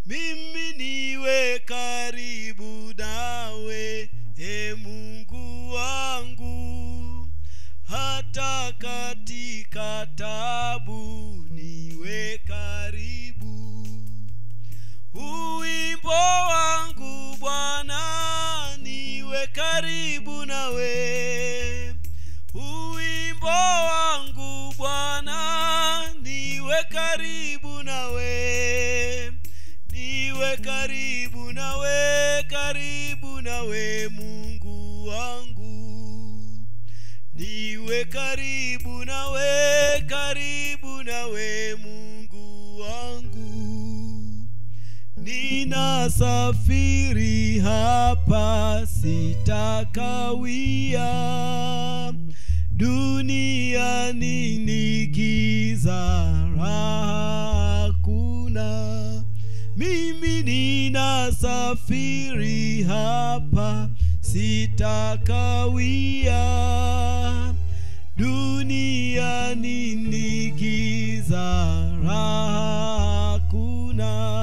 mimi niwe karibu nawe, Mungu wangu, hata katika taabu niwe karibu. Uwimbo wangu Bwana niwe karibu nawe, uwimbo wangu Bwana niwe karibu nawe, niwe karibu nawe, karibu nawe Mungu wangu, niwe karibu nawe, karibu nawe Mungu wangu. Ninasafiri hapa sitakawia, duniani ni giza, raha hakuna. Mimi ninasafiri hapa sitakawia, duniani ni giza, raha hakuna.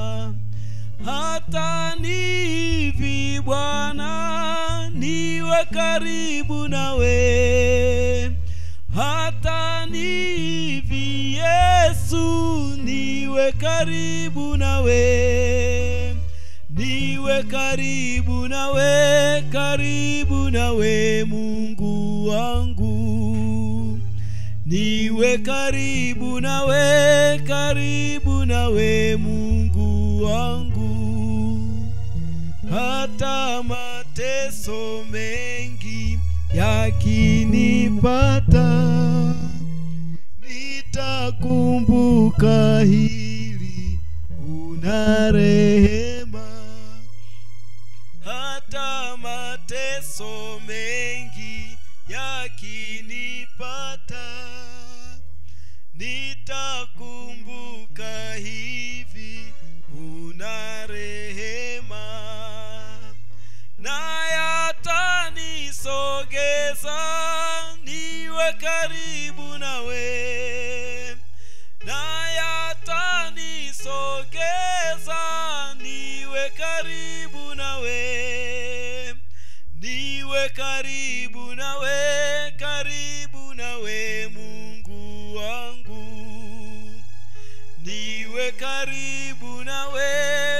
Hata nivi Bwana niwe karibu nawe, hata nivi Yesu niwe karibu nawe, niwe karibu nawe, karibu nawe Mungu wangu, niwe karibu nawe, karibu nawe Mungu wangu. Hata mateso mengi yakinipata, nitakumbuka hili, una rehema. Hata mateso mengi yakinipata, nitakumbuka hivi, una rehema. Na yatanisogeza niwe karibu nawe, na yatanisogeza niwe karibu nawe, niwe karibu nawe, karibu nawe Mungu wangu, niwe karibu nawe,